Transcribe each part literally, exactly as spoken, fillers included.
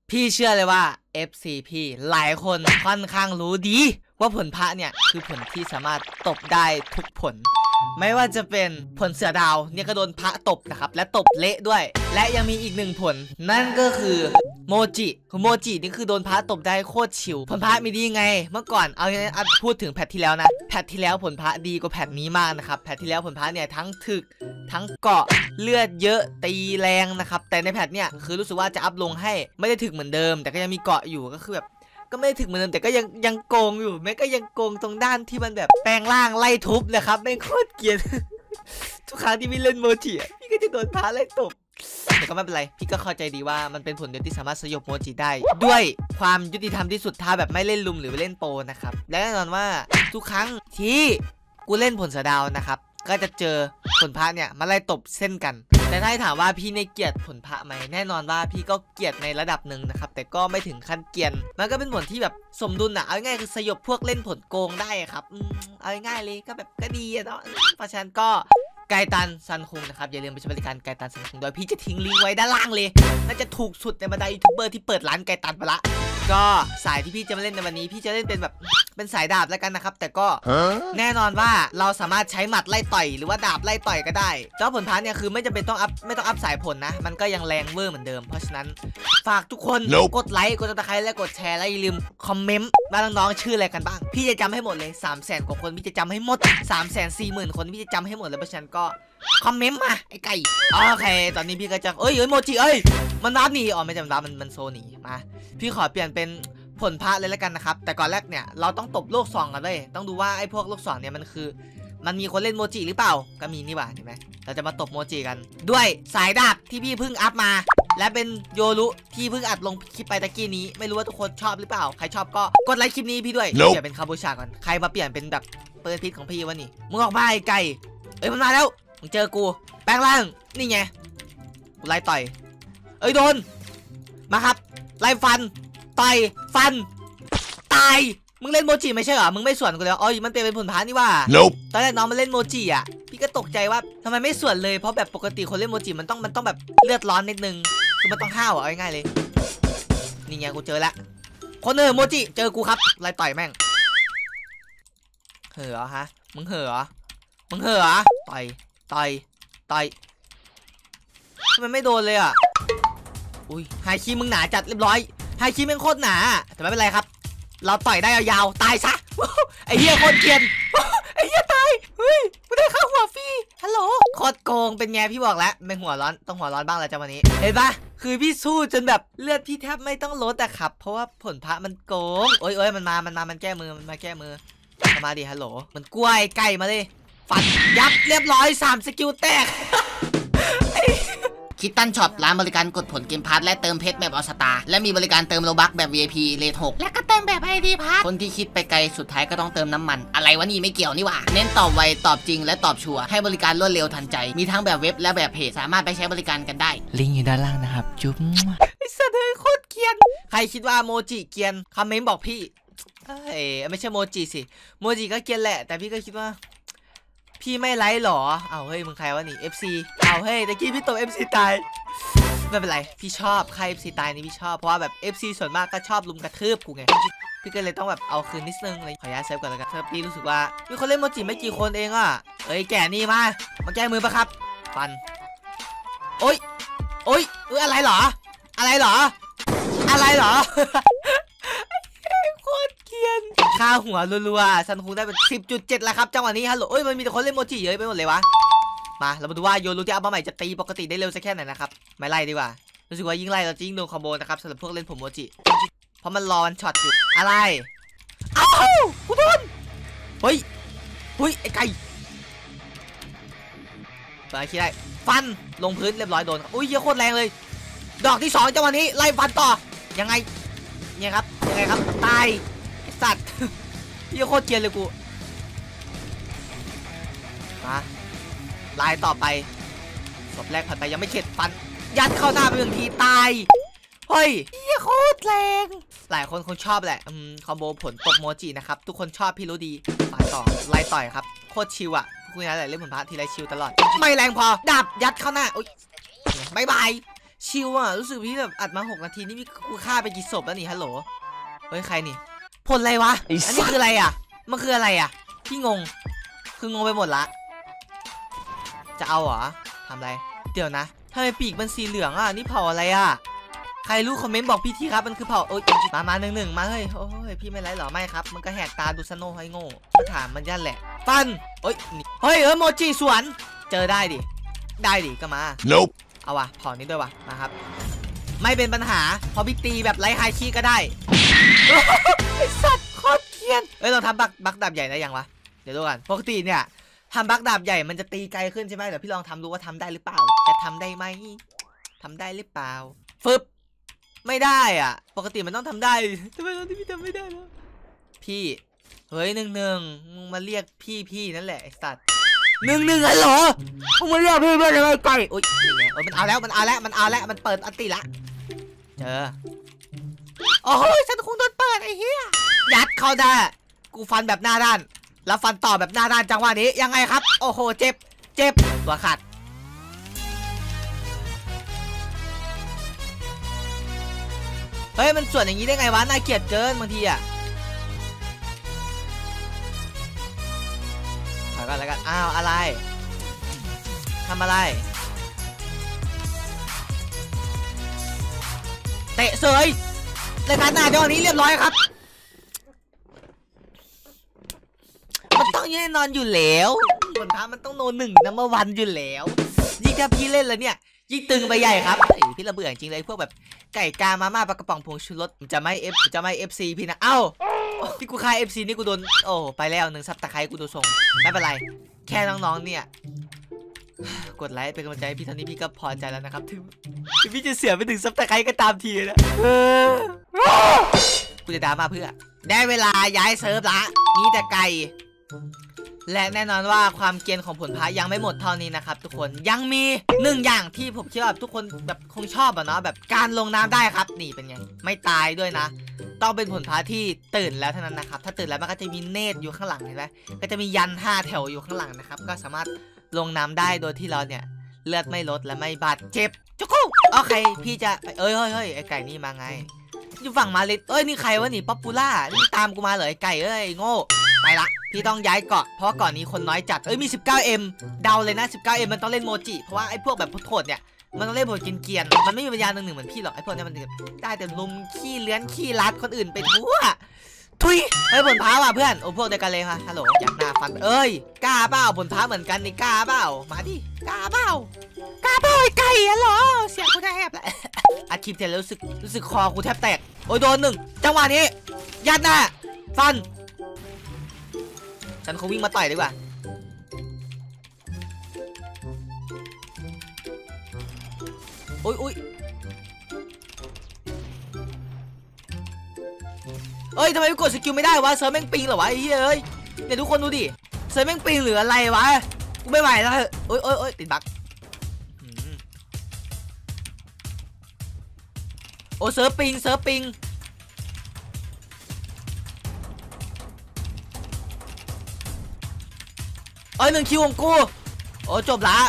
พี่เชื่อเลยว่า เอฟ ซี พี่หลายคนค่อนข้างรู้ดีว่าผลพระเนี่ยคือผลที่สามารถตบได้ทุกผลไม่ว่าจะเป็นผลเสือดาวเนี่ยก็โดนพระตบนะครับและตบเละด้วยและยังมีอีกหนึ่งผลนั่นก็คือโมจิคือโมจินี่คือโดนพระตบได้โคตรชิวผลพระมีดีไงเมื่อก่อนเอาพูดถึงแพทที่แล้วนะแพทที่แล้วผลพระดีกว่าแพทนี้มากนะครับแพทที่แล้วผลพระเนี่ยทั้งถึกทั้งเกาะเลือดเยอะตีแรงนะครับแต่ในแพทเนี่ยคือรู้สึกว่าจะอัพลงให้ไม่ได้ถึกเหมือนเดิมแต่ก็ยังมีเกาะอยู่ก็คือแบบก็ไม่ได้ถึงเหมือนเดิมแต่ก็ยังยังโกงอยู่แม้ก็ยังโกงตรงด้านที่มันแบบแปลงร่างไล่ทุบนะครับไม่โคตรเกลียด ทุกครั้งที่พี่เล่นโมจิพี่ก็จะโดนพาไล่ตบแต่ก็ไม่เป็นไรพี่ก็เข้าใจดีว่ามันเป็นผลเดียวที่สามารถสยบโมจิได้ด้วยความยุติธรรมที่สุดถ้าแบบไม่เล่นลุมหรือเล่นโปรนะครับและแน่นอนว่าทุกครั้งที่กูเล่นผลเสือดาวนะครับก็จะเจอผลพระเนี่ยมาไล่ตบเส้นกันแต่ถ้าให้ถามว่าพี่ในเกลียดผลพระไหมแน่นอนว่าพี่ก็เกลียดในระดับหนึ่งนะครับแต่ก็ไม่ถึงขั้นเกลียนมันก็เป็นผลที่แบบสมดุลอะเอาง่ายคือสยบพวกเล่นผลโกงได้ครับเอาง่ายเลยก็แบบก็ดีอะเนาะเพราะฉะนั้นก็ไกตันซันคุงนะครับอย่าลืมไปใช้บริการไกตันซันคุงโดยพี่จะทิ้งลิงก์ไว้ด้านล่างเลยน่าจะถูกสุดในบรรดายูทูบเบอร์ที่เปิดร้านไกตันไปละก็สายที่พี่จะมาเล่นในวันนี้พี่จะเล่นเป็นแบบเป็นสายดาบแล้วกันนะครับแต่ก็แน่นอนว่าเราสามารถใช้หมัดไล่ต่อยหรือว่าดาบไล่ต่อยก็ได้เจ้าผลพาเนี่ยคือไม่จำเป็นต้องอัพไม่ต้องอัพสายผลนะมันก็ยังแรงเวอร์เหมือนเดิมเพราะฉะนั้นฝากทุกคน nope. กดไลค์กดติดตามและกดแชร์และอย่าลืมคอมเมนต์ว่าน้องๆชื่ออะไรกันบ้างพี่จะจำให้หมดเลย สามแสน กว่าคนพี่จะจำให้หมด สามแสนสี่หมื่น คนพี่จะจำให้หมดเลยเพราะฉะนั้นก็คอมเมนต์มาไอ้ไก่โอเคตอนนี้พี่ก็จะเอ้ยเอ้ยโมจิเอ้ยมันรับหนีอ๋อไม่จำรับมันมันโซหนีมาพี่ขอเปลี่ยนเป็นผลพระเลยแล้วกันนะครับแต่ก่อนแรกเนี่ยเราต้องตบโลกสองกันเลยต้องดูว่าไอ้พวกโลกสองเนี่ยมันคือมันมีคนเล่นโมจิหรือเปล่าก็มีนี่หว่าเห็นไหมเราจะมาตบโมจิกันด้วยสายดาบที่พี่เพิ่งอัพมาและเป็นโยรุที่เพิ่งอัดลงคลิปไปตะกี้นี้ไม่รู้ว่าทุกคนชอบหรือเปล่าใครชอบก็กดไลค์คลิปนี้พี่ด้วย nope. เปลี่ยนเป็นคาบูชาก่อนใครมาเปลี่ยนเป็นแบบเปิดพิษของพี่วะนี่มึงออกมาไอ้ไก่เอ้ยมันมาแล้วมึงเจอกูแปลงร่างนี่ไงกูไล่ต่อยเอ้ยโดนมาครับไล่ฟันต่อยฟันตายมึงเล่นโมจิไม่ใช่เหรอมึงไม่ส่วนกูเลยอ๋อมันเปลี่ยนเป็นผลพานี่ว่า nope. ตอนแรกน้องมันเล่นโมจิอ่ะพี่ก็ตกใจว่าทำไมไม่ส่วนเลยเพราะแบบปกติคนเล่นโมจิมันต้องมันต้องแบบเลือดร้อนนิดนึงคือมันต้องห้าวอ่ะง่ายๆเลยนี่ไงกูเจอละคนเออโมจิเจอกูครับไล่ต่อยแม่งเห่อฮะมึงเห่อมึงเห่อต่อยต่อยต่อยทำไมไม่โดนเลยอ่ะอุ้ยไฮคีมึงหนาจัดเรียบร้อยไฮคีมึงโคตรหนาแต่ไม่เป็นไรครับเราต่อยได้ยาวๆตายซะไอ้เหี้ยโคตรเกลียนไอ้เหี้ยตายเฮ้ยไม่ได้ข้าวหัวฟรีฮัลโหลโคตรโกงเป็นไงพี่บอกแล้วไม่หัวร้อนต้องหัวร้อนบ้างแล้วจ้าวันนี้เห็นปะคือพี่สู้จนแบบเลือดพี่แทบไม่ต้องลดแต่ครับเพราะว่าผลพระมันโกงโอ้ยโอ้ยมันมามันมามันแก้มือมันมาแก้มือมาดิฮัลโหลมันกล้วยไก่มาเลยฟันยับเรียบร้อยสามสกิลแตกคิดตันช็อปร้านบริการกดผลเกมพาร์ทและเติมเพชรแบบออสตาและมีบริการเติมโลบัคแบบ วี ไอ พี เลทหกและก็เติมแบบ ไอ ดี พาร์ทคนที่คิดไปไกลสุดท้ายก็ต้องเติมน้ำมันอะไรวะนี่ไม่เกี่ยวนี่หว่าเน้นตอบไวตอบจริงและตอบชัวร์ให้บริการรวดเร็วทันใจมีทั้งแบบเว็บและแบบเพจสามารถไปใช้บริการกันได้ลิงก์อยู่ด้านล่างนะครับจุ๊บไอ้สัตว์เอ้ยโคตรเกรียนใครคิดว่าโมจิเกรียนคอมเมนต์บอกพี่เอ้ยไม่ใช่โมจิสิโมจิก็เกรียนแหละแต่พี่ก็คิดว่าพี่ไม่ไลฟ์หรอเอาเฮ้ยมึงใครวะนี่ เอฟ ซี เอาเฮ้ยตะกี้พี่ตบ เอฟ ซี ตายไม่เป็นไรพี่ชอบใคร เอฟ ซี ตายนี่พี่ชอบเพราะว่าแบบ เอฟ ซี ส่วนมากก็ชอบลุมกระทืบกูไงพี่ก็เลยต้องแบบเอาคืนนิดนึงเลยขอย้ายเซฟก่อนแล้วกันเซฟพี่รู้สึกว่ามีคนเล่นโมจิไม่กี่คนเองอ่ะเอ้ยแก่นี่มามาแก้มือปะครับฟันโอ๊ยโอ๊ยเอออะไรเหรออะไรเหรออะไรเหรอโคตรเกรียนค่าหัวรัวๆซันคุงได้เป็น สิบจุดเจ็ด แล้วครับจังหวะนี้ฮัลโหลเอ้ยมันมีแต่คนเล่นโมจิเยอะไปหมดเลยวะมาเรามาดูว่าโยรุที่เอามาใหม่จะตีปกติได้เร็วสักแค่ไหนนะครับไม่ไล่ดีกว่ารู้สึกว่ายิ่งไล่เราจะยิ่งโดนคอมโบนะครับสำหรับพวกเล่นผมโมจิเพราะมันรอมันช็อตอยู่อะไรอ้าวกูโดนเฮ้ยเฮ้ยไอ้ไก่ไปคิดได้ฟันลงพื้นเรียบร้อยโดนอุ้ยเยอะโคตรแรงเลยดอกที่สองจังหวะนี้ไล่ฟันต่อยังไงเนี่ยครับยังไงครับตายสัตว์เยอะโคตรเกลียดเลยกูมาลายต่อไปศพแรกผ่านไปยังไม่เข็ดฟันยัดเข้าหน้าไปหนึ่งทีตายเฮ้ยเหี้ยโคตรแรงหลายคนคงชอบแหละอืมคอมโบผลตบโมจินะครับทุกคนชอบพี่รู้ดีฝ่ายต่อไล่ต่อยครับโคตรชิวอ่ะพวกนี้แหละเล่นผลพาทีไรชิวตลอดไม่แรงพอดับยัดเข้าหน้าอุ้ยบายบายชิวอ่ะรู้สึกพี่แบบอัดมาหกนาทีนี่พี่กูฆ่าไปกี่ศพแล้วนี่ฮัลโหลเฮ้ยใครนี่ผลอะไรวะอันนี้คืออะไรอ่ะมันคืออะไรอ่ะพี่งงคืองงไปหมดละจะเอาเหรอทำอะไรเดี๋ยวนะทำไมปีกมันสีเหลืองอ่ะนี่เผาอะไรอ่ะใครรู้คอมเมนต์บอกพี่ทีครับมันคือเผาโอ๊ยมามาหนึ่งหนึ่งมาเฮ้ยโอ้ยพี่ไม่ไรหรอไม่ครับมันก็แหกตาดูสโนให้โง่มาถามมันยันแหละฟันเฮ้ยเฮ้ยเออโมจิสวนเจอได้ดิได้ดิก็มา nope เอาวะเผานี้ด้วยวะนะครับไม่เป็นปัญหาพอพี่ตีแบบไร้ไฮคีก็ได้ไอสัตว์โคตรเคียนเอ้ยเราทำบักบักดาบใหญ่ได้ยังวะเดี๋ยวดูกันปกติเนี่ยทำบักดาบใหญ่มันจะตีไกลขึ้นใช่ไหมเดี๋ยวพี่ลองทำดูว่าทำได้หรือเปล่าจะทำได้ไหมทำได้หรือเปล่าฟึบไม่ได้อ่ะปกติมันต้องทำได้ทำไมตอนที่พี่ทำไม่ได้แล้วพี่เฮ้ยหนึ่งหนึ่งมึงมาเรียกพี่พี่นั่นแหละไอสัตว์หนึ่งหนึ่งเหรอมึงมาเรียกพี่เพื่อนอะไรไกลอุ้ยนี่ไงเออมันเอาแล้วมันเอาแล้วมันเอาแล้วมันเปิดอันติละเจอโอ้ยฉันคงโดนเปิดไอ้เหี้ยยัดเข้าได้กูฟันแบบหน้าด้านแล้วฟันต่อแบบหน้าด้านจังหวะนี้ยังไงครับโอ้โหเจ็บเจ็บตัวขาดเฮ้ยมันส่วนอย่างนี้ได้ไงวะน่าเกลียดเกินบางทีอะถอยกันแล้วกันอ้าวอะไรทำอะไรเตะเสยรายการหน้าจอนี้เรียบร้อยครับมันต้องแน่นอนอยู่แล้วผลท้ามันต้องโนหนึ่งนัมเบอร์วันอยู่แล้วยิ่งถ้าพี่เล่นแล้วเนี่ยยิ่งตึงไปใหญ่ครับพี่ระเบื่อจริงเลยพวกแบบไก่กามาม่าปลากระป๋องผงชูรสจะไม่เอฟจะไม่เอฟซีพี่นะเอ้าที่กูคายเอฟซีนี่กูโดนโอ้ไปแล้วหนึ่งซับตะไคร้กูดูทรงไม่เป็นไรแค่น้องๆเนี่ยกดไลค์เป็นกำลังใจให้พี่เท่านี้พี่ก็พอใจแล้วนะครับถึงพี่จะเสียไปถึงซับตะไคร้ก็ตามทีนะกูจะด่ามาเพื่อได้เวลาย้ายเซิร์ฟละมีแต่ไก่และแน่นอนว่าความเกรียนของผลพระยังไม่หมดเท่านี้นะครับทุกคนยังมีหนึ่งอย่างที่ผมคิดว่าทุกคนแบบคงชอบอะเนาะแบบการลงน้ำได้ครับนี่เป็นไงไม่ตายด้วยนะต้องเป็นผลพระที่ตื่นแล้วเท่านั้นนะครับถ้าตื่นแล้วมันก็จะมีเนตรอยู่ข้างหลังเห็นไหมก็จะมียันห้าแถวอยู่ข้างหลังนะครับก็สามารถลงน้ำได้โดยที่เราเนี่ยเลือดไม่ลดและไม่บาดเจ็บจุ๊กโอเคพี่จะเอ้ยเฮ้ยเฮ้ยไอไก่นี่มาไงอยู่ฝั่งมาเลยเอ้ยนี่ใครวะนี่ป๊อปปูล่านี่ตามกูมาเลยไอไก่เอ้ยโง่ไปละพี่ต้องย้ายเกาะเพราะว่าเกาะนี้คนน้อยจัดเอ้ยมี สิบเก้าเอ็ม เดาเลยนะ สิบเก้าเอ็ม มันต้องเล่นโมจิเพราะว่าไอ้พวกแบบโทษเนี่ยมันต้องเล่นโหดเกรียนๆมันไม่มีปัญญาหนึ่งหนึ่งเหมือนพี่หรอกไอ้พวกนี้มันได้แต่ลุมขี้เลื้อนขี้รัดคนอื่นไปทั่วทุยเฮ้ยผลพ้าว่ะเพื่อนโอ้พวกเดียวกันเลยค่ะฮัลโหลอยากหน้าฟันเอ้ยกล้าเปล่าผลพ้าเหมือนกันนี่กล้าเปล่ามาดิกล้าเปล่ากล้าเปล่าไอ้ไก่อะเหรอเสียงกูแทบแหละอัดคลิปเสร็จแล้วรู้สึกรู้สึกคอกูแทบแตกโอ้ยโดนหนึ่งจังหวะนี้ยัดหน้าฟันฉันคงวิ่งมาต่อยดีกว่าโอ้ยโอ้ยเอ้ยทำไมกดสกิลไม่ได้วะเซิร์ฟแม่งปิงเหรอวะไอ้เฮ้ยเดี๋ยวทุกคนดูดิเซิร์ฟแม่งปิงหรืออะไรวะกูไม่ไหวแล้วโอ้ยโอ้ยโอ้ยติดบั๊กโอ้เซิร์ฟปิงเซิร์ฟปิงเอ้ยหนึ่งคิวของกูโอ้จบละ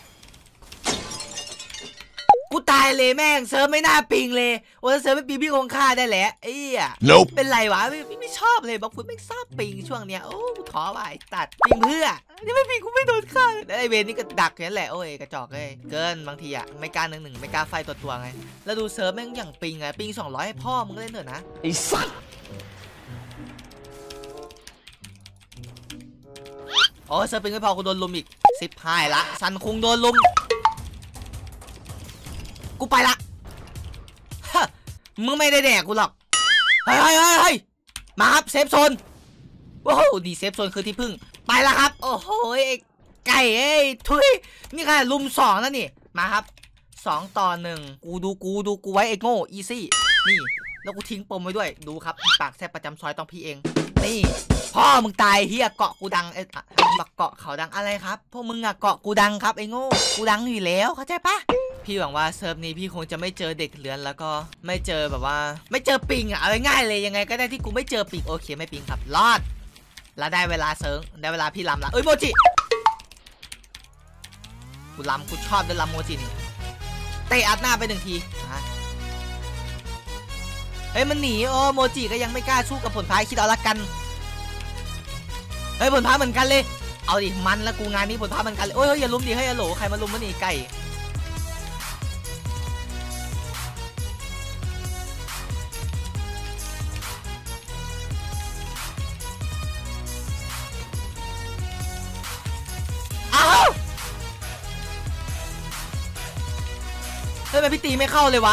กูตายเลยแม่งเซิร์ฟไม่น่าปิงเลยโอ้เซิร์ฟไม่ปิงพี่คงฆ่าได้แหละไอ้อะ nope. เป็นไรวะพี่ไม่ชอบเลยบอกคุณไม่ชอบปิงช่วงเนี้ยโอ้ท้อว่ะตัดปิงเพื่อนี่ไม่ปิงกูไม่โดนฆ่าแล้วไอเวรนี่ก็ดักนั่นแหละโอ้ยกระจอกเลยเกินบางทีอะไม่กล้าหนึ่งหนึ่งไม่กล้าไฟตัวตัวไงแล้วดูเซิร์ฟแม่งอย่างปิงไงปิงสองร้อยให้พ่อมึงเล่นเถอะนะไอ้สัสโอ้เซิร์ฟปิงไม่พอกูโดนลุมอีกสิบหายละซันคุงโดนลุมกูไปละมึงไม่ได้แดกกูหรอกเฮ้ยเฮ้ยเฮ้ยมาครับเซฟโซนโอ้โหดีเซฟโซนคือที่พึ่งไปละครับโอ้โหไก่เอ้ยทุยนี่ค่ะลุมสองแล้วนี่มาครับสองต่อหนึ่งกูดูกูดูกูไว้ไอ้โง่อีซี่นี่แล้วกูทิ้งปมไว้ด้วยดูครับปากแซ่บประจำซอยต้องพี่เองนี่พ่อมึงตายเฮียเกาะกูดังไอ้บักเกาะเขาดังอะไรครับพวกมึงอะเกาะกูดังครับไอ้โง่กูดังอยู่แล้วเข้าใจปะพี่หวังว่าเซิร์ฟนี้พี่คงจะไม่เจอเด็กเลือนแล้วก็ไม่เจอแบบว่าไม่เจอปิงอะเอาง่ายๆเลยยังไงก็ได้ที่กูไม่เจอปิงโอเคไม่ปิงครับรอดแล้วได้เวลาเซิร์ฟได้เวลาพี่ลำละเอ้ยโมจิกูลำกูชอบด้วยลำโมจินี่เตะอัดหน้าไปหนึ่งทีเฮ้ยมันหนีโอ้โมจิก็ยังไม่กล้าสู้กับผลพายคิดเอาละกันเฮ้ยผลพายเหมือนกันเลยเอาดิมันแล้วกูงานนี้ผลพายเหมือนกันเลยโอ้ยอย่าลุมดิเฮ้ยอย่าโหลใครมาลุมมันนี่ไก่เฮ้ยทำไมพี่ตีไม่เข้าเลยวะ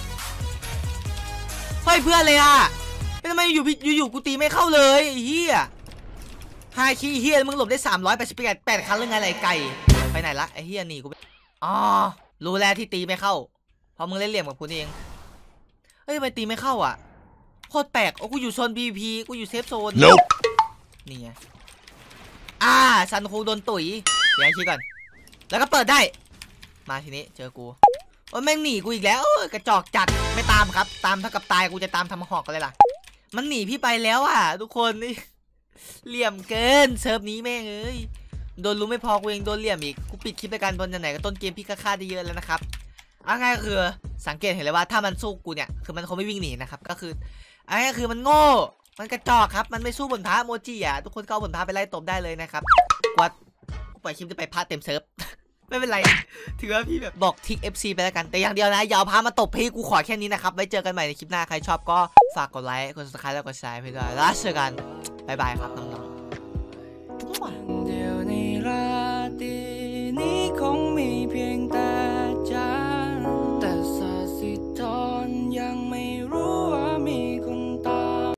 เฮ้ยเพื่อนเลยอะทำไมอยู่อยู่อยู่กูตีไม่เข้าเลยเฮียไฮคีเฮียมึงหลบได้สามร้อยแปดสิบแปดแปดครั้งหรือไงไรไก่ไปไหนละไอเฮียหนีกูอ๋อรู้แล้วที่ตีไม่เข้าเพราะมึงเล่นเหลี่ยมกับกูเองเฮ้ยทำไมตีไม่เข้าอ่ะโคตรแปลกโอ้กูอยู่โซน พี พี กูอยู่เซฟโซน nope. นี่ไงอ่าซันคูโดนตุ๋ยเดี๋ยวคิดก่อนแล้วก็เปิดได้มาทีนี้เจอกูโอ้แม่งหนีกูอีกแล้วกระจอกจัดไม่ตามครับตามเท่ากับตายกูจะตามทำหอกกันเลยล่ะมันหนีพี่ไปแล้วอ่ะทุกคนนี่เหลี่ยมเกินเซิร์ฟนี้แม่งเอ้ยโดนรู้ไม่พอกูเองโดนเหลี่ยมอีกกูปิดคลิปในการบนไหนก็ต้นเกมพี่ก็ฆ่าได้เยอะแล้วนะครับเอาง่ายก็คือสังเกตเห็นเลยว่าถ้ามันสู้กูเนี่ยคือมันคงไม่วิ่งหนีนะครับก็คือเอาง่ายคือมันโง่มันกระจอกครับมันไม่สู้บนพระโมจิอ่ะทุกคนก็เอาบนพระไปไล่ตบได้เลยนะครับวัดกูปล่อยคลิปจะไปพระเต็มเซิร์ฟไม่เป็นไรถือว่าพี่แบบบอกทิก เอฟ ซี ไปแล้วกันแต่อย่างเดียวนะอย่าเอาพามาตบพี่กูขอแค่นี้นะครับไว้เจอกันใหม่ในคลิปหน้าใครชอบก็ฝากกดไลค์กด ซับสไครบ์ แล้วกดแชร์ให้ด้วยแล้วเจอกันบ๊ายบายครับน้อง